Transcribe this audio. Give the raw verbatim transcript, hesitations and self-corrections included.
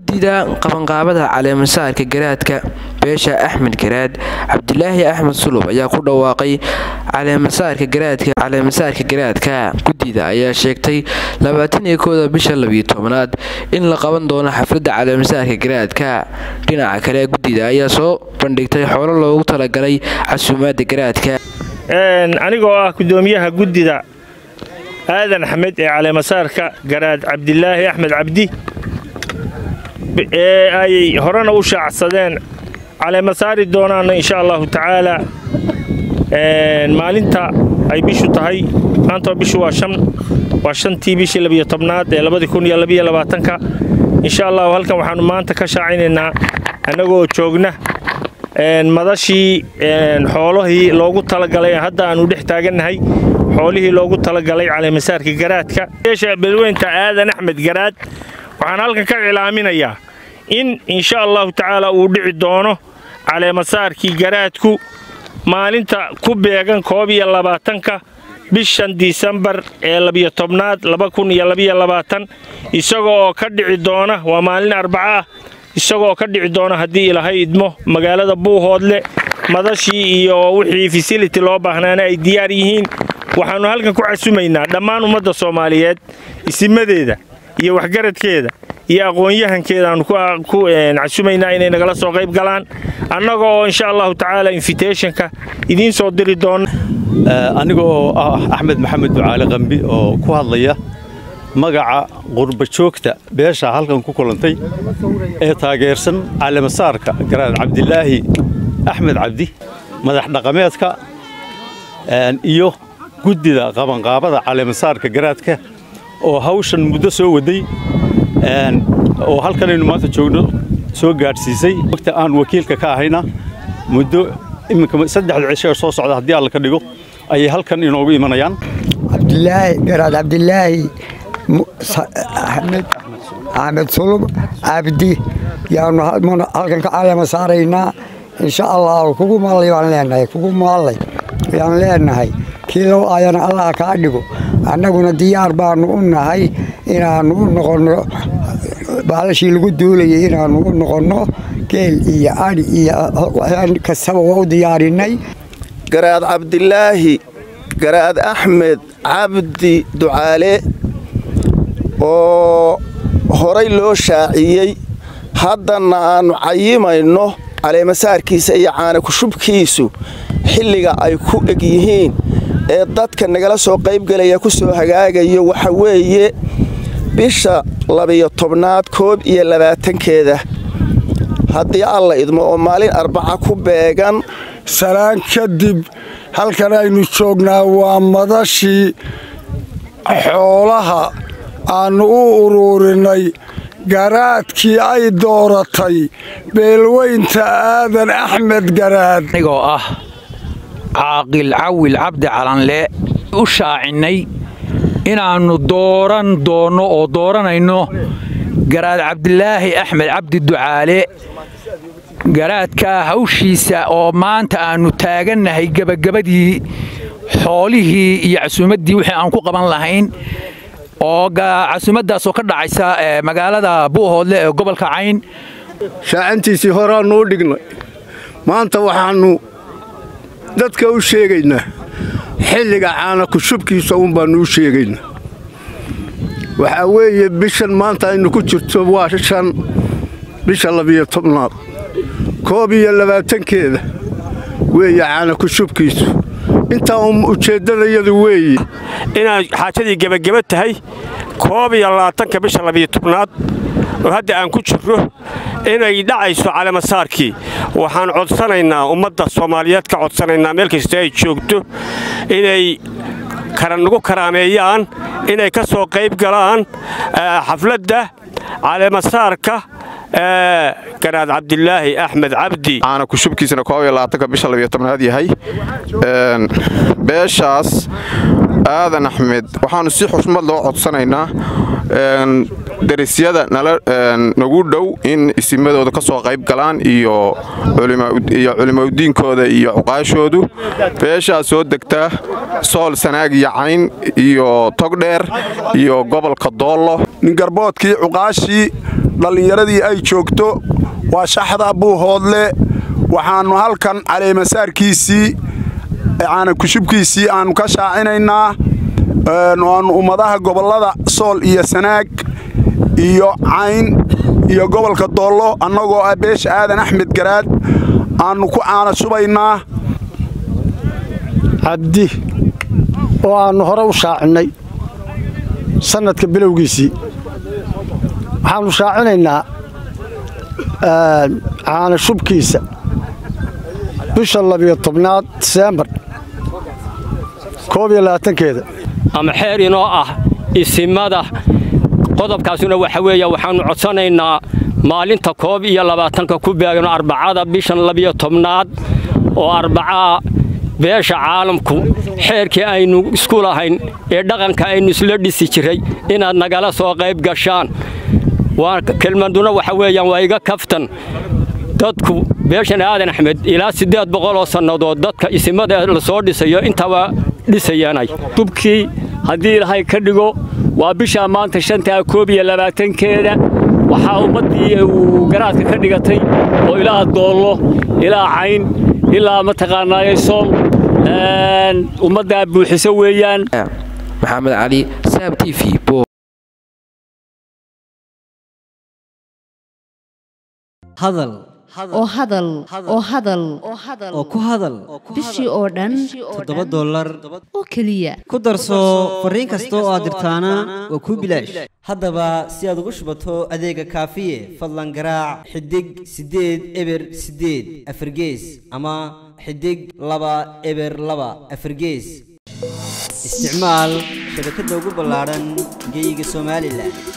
gudida qabanqaabada caleemasaarka garaadka beesha Axmed Garaad Cabdilaahi Axmed Sulub ayaa ku dhawaaqay caleemasaarka garaadka caleemasaarka garaadka gudida ayaa sheegtay labaatan iyo koow bisha laba iyo tobnaad in la qaban doono xafladda caleemasaarka garaadka dhinaca kale gudida ayaa soo bandhigtay xoolo loogu talagalay casuumaadda garaadka een anigoo ah gudoomiyaha gudida aadan Axmed ee caleemasaarka garaad Cabdilaahi Axmed Cabdi ee ay horena u shaacsadeen caleemasaari doonaan insha Allah taala een maalinta ay bishu tahay maanta bishu waa shan waa shantii bishii laba iyo tobnaad ee laba kun iyo laba iyo labaatan ka insha Allah halkan waxaan maanta ka shaacineynaa anagoo joogna een madashii een xoolihii loogu talagalay hadda aanu dhex taaganahay xoolihii loogu talagalay caleemasaarka garaadka beesha beelweynta aadan Axmed Garaad waxaan halkan ka cilaaminayaa in insha Allah taala uu dhici doono caleemasaarkii garaadku maalinta ku beegan koob iyo labaatan ka bishan December ee laba iyo tobnaad laba kun iyo laba iyo labaatan isagoo ka dhici doona waa maalin Arbaca isagoo ka dhici doona hadii Ilaahay idmo magaalada Buuhoodle madashii iyo wixii facility loo baahnaan ay diyaar yihiin waxaanu halkan ku casuumaynaa dhammaan ummadda Soomaaliyeed isimadeeda iyo waxgaradkeeda iyo aqoon-yahankeeda aan ku casuumaynaa inay nagala soo qayb galaan annagoo insha Allah taala invitation-ka idin soo diri doon anigoo ah Axmed Maxamed Ducaale Qambi oo ku hadlaya magaca qurba joogta beesha halkan ku kulantay ee taageersan caleemasaarka garaad Cabdilaahi Axmed Cabdi madax dhaqameedka iyo gudida qabanqaabada caleemasaarka garaadka oo hawshan muddo soo waday een oo halkan aynu maanta joogno soo gaarsiisay waqti aan wakiilka ka ahayna muddo iminka saddex cisho soo socda hadii alla ka dhigo ay halkan inoogu imanayaan Cabdilaahi garaad Cabdilaahi Axmed Axmed Sulub Cabdi yaanu halkan ka caleemasaarayna insha Allah kugu maalay waan leenahay kugu maalay yaan leenahay kilo ayana Allah ka dhigo annaguna diyaar baanu u nahay inaanu u noqono baalashii lagu duulayay inaanu u noqono keel iyo ari iyo kasaba oo diyaarinay garaad Cabdilaahi garaad Axmed Cabdi Ducaale oo horay loo shaaciyay haddana aanu cayimayno caleemasaarkiisa iyo caana ku shubkiisu xilliga ay ku eg yihiin ee dadka nagala soo qayb galaya ku soo hagaagayo waxa weeye bisha laba iyo tobnaad koob iyo labaatan keeda haddii alla idmo oo maalin Arbaca ku beegan salaan kadib halkan aynu joognaa waa madashii xoolaha aanu u ururinay garaadkii ay dooratay beelweynta aadan Axmed Garaad anigoo ah caaqil Cawil Cabdi Calanle u shaacinay inaanu dooran doono oo dooranayno garaad Cabdilaahi Axmed Cabdi Ducaale garaadka hawshiisa oo maanta aanu taaganahay gabagabadii xoolihii iyo casuumaddii wixii aan ku qaban lahayn oo casuumaddaas oo ka dhacaysa magaalada Buuhoodle ee gobolka Cayn shaacintiisii horaanu u dhignay maanta waxaanu dadka u sheegaynaa xilliga caana ku shubkiisa uun baanu u sheegaynaa waxa weeye bishan maanta aynu ku jirto waa shan bisha laba iyo tobnaad koob iyo labaatan keeda weeye caana ku shubkiisu inta ujeedadayadu weeye inay xaajadii gabagaba tahay koob iyo labaatan ka bisha laba iyo tobnaad oo hadda aan ku jirro inay dhacayso caleemasaarkii waxaan codsanaynaa ummadda Soomaaliyeed ka codsanaynaa meel kasta ay joogto inay karan ugu karaameeyaan inay ka soo qayb galaan xafladda caleemasaarka garaad Cabdilaahi Axmed Cabdi caana ku shubkiisana koob iyo labaatan ka bisha laba iyo tobnaad yahay een beeshaas aadan Axmed waxaanu si xushmad loo codsanaynaa een darisyada nagu dhow in isimadooda ka soo qayb galaan iyo culimadiinkooda iyo cuqaashoodu beeshaa soo degtaa sool sanaag iyo cayn iyo togdheer iyo gobolka doollo ningarboodkii cuqaashii dhallinyaradii ay joogto waa shaxda buuhoodle waxaannu halkan caleemasaarkiisii caana kushubkiisii aannu ka shaacinaynaa waannu ummadaha gobollada sool iyo sanaag iyo cayn iyo gobolka doollo annagoo ah beesha aadan axmed garaad aannu ku caana shubaynaa cabdi oo aannu hore u shaacinnay sannadka bilowgiisii waxaannu shaacinaynaa caana shubkiisa bisha labiyo tobnaad diseembar koob iyo labaatankeeda ama xeer inoo ah isimada qodobkaasuna waxa weeye waxaannu codsanaynaa maalinta koob iyo labaatanka ku beegno arbacada bishan labiyo tobnaad oo arbacaa beesha caalamku xeerkii aynu isku lahayn ee dhaqanka aynu isla dhisi jiray inaad nagala soo qayb gashaan waa kelmaduna waxa weeyaan waa iga kaftan dadku beeshan aadan axmed ilaa siddeed boqol oo sannadood dadka isimada la soo dhisayo intaba dhisayaanay dubkii haddii ilaahay ka dhigo waa bishaa maanta shantaa koob iyo labaatankeeda waxaa ummaddii uu garaadka ka dhigatay oo ilaa doollo ilaa cayn ilaa mataqaanaaye sool ummaddaa buuxiso weeyaan maxamed cali saab t v hadal oo hadal oo hadal oo ku hadal bishii oo dhan toddoba dollar oo keliya ku darso fariin kasta oo aad dirtaana waa kuu bilaash haddaba si aad ugu shubato adeega kaafiye fadlan garaac xidig siddeed eber siddeed afargees ama xidig laba eber laba afargees isticmaal shabakadda ugu ballaaran geeyiga Soomaaliland.